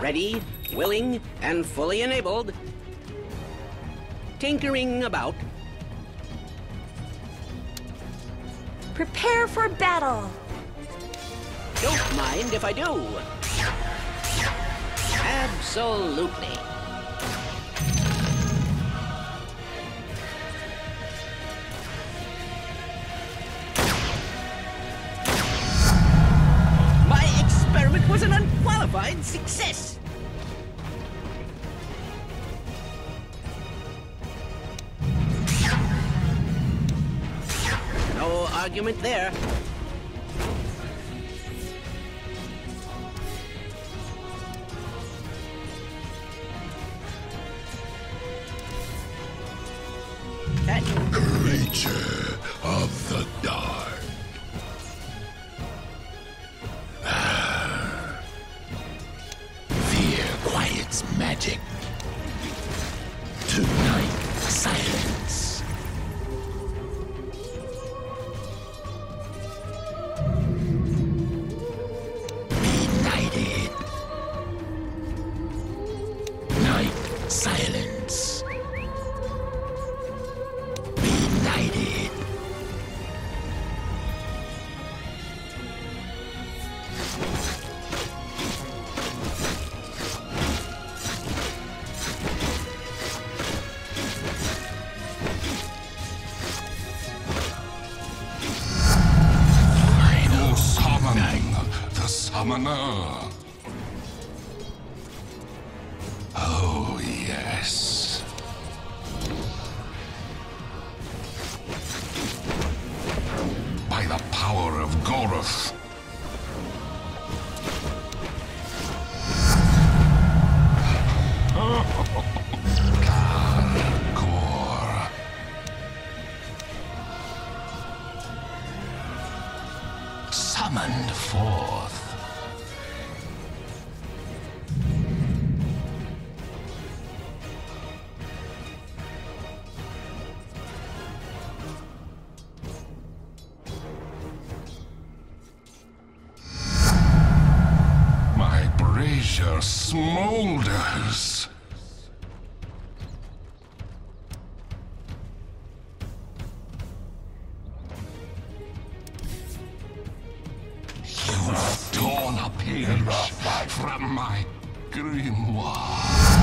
Ready, willing, and fully enabled. Tinkering about. Prepare for battle. Don't mind if I do. Absolutely. My experiment was an unqualified success. No argument there. Creature of the dark. Fear quiets magic. Tonight, silence. Benighted. Night, silence. Benighted. You summon the summoner. Oh, yes. By the power of Goroth. Kargor. Summoned forth. My brazier smolders. You have torn a page from my grimoire.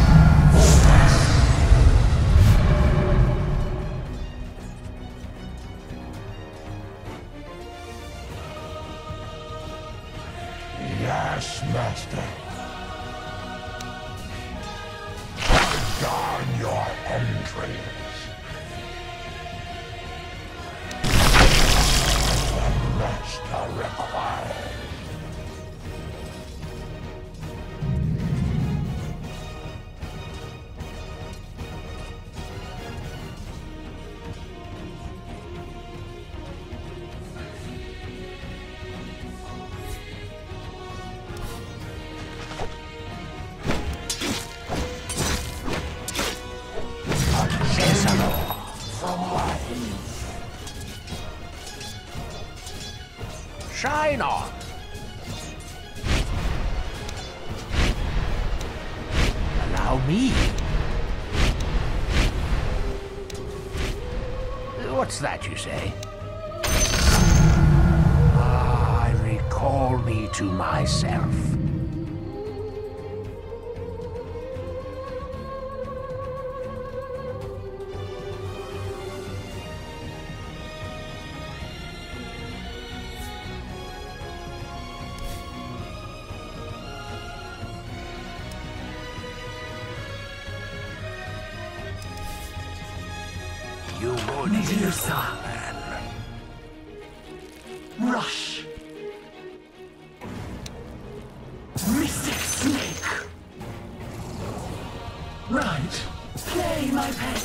Yes, master. Cut down your entrails. The master requires. Shine on! Allow me. What's that you say? Ah, recall me to myself. You would Medusa. Rush. Mystic Snake. Right. Play, my pet.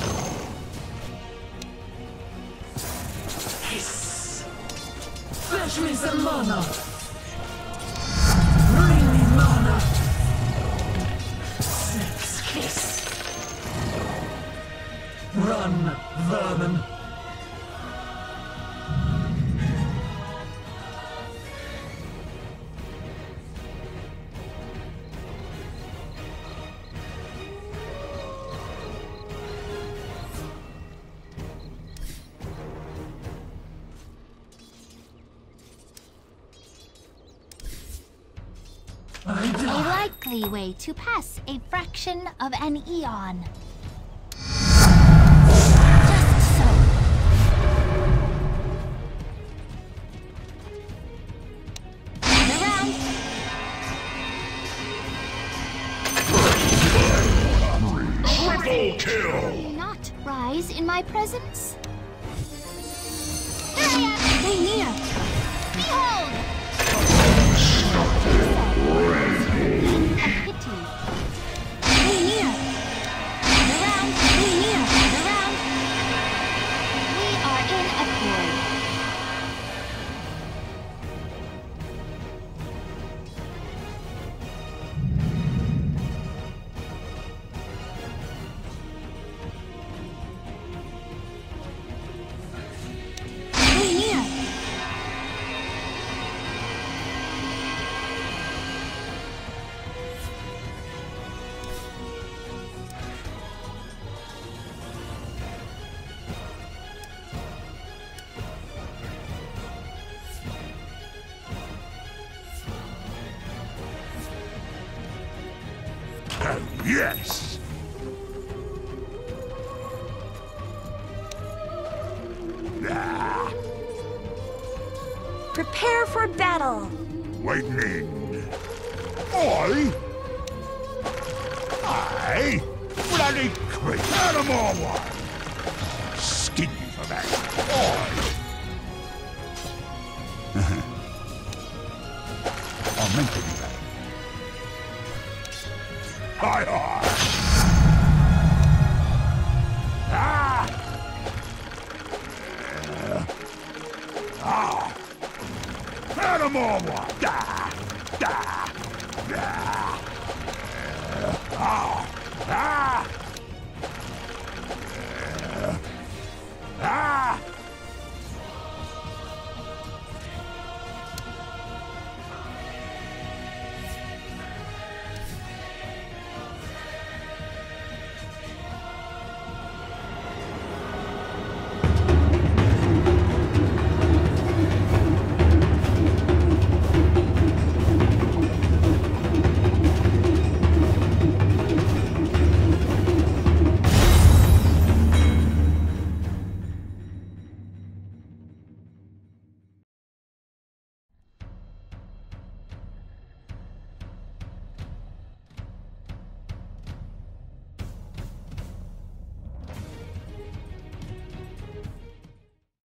Hiss. Fetch me some mana. Bring me mana. Snake's kiss. Run, vermin. likely way to pass a fraction of an eon. Just so. Turn around. Triple kill! Will you not rise in my presence? Here I am! Stay near! Behold! A pity. Stay near! Turn around! Stay near! Turn around! We are in accord. Stay near! Yes! Ah, Prepare for battle. lightning! I? Bloody creep! Animal one! Skin you for that! I meant to do that. Hi, hi! Animal one! Da! Da! Da!